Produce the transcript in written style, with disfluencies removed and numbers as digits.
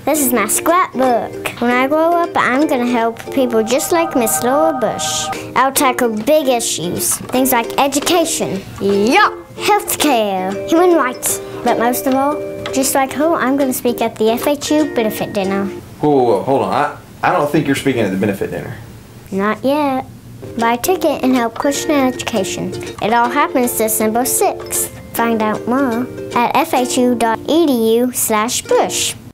This is my scrapbook. When I grow up, I'm gonna help people just like Miss Laura Bush. I'll tackle big issues, things like education, healthcare, human rights. But most of all, just like her, I'm gonna speak at the FHU benefit dinner. Whoa, hold on. I don't think you're speaking at the benefit dinner. Not yet. Buy a ticket and help push an education. It all happens December 6th. Find out more at fhu.edu/bush.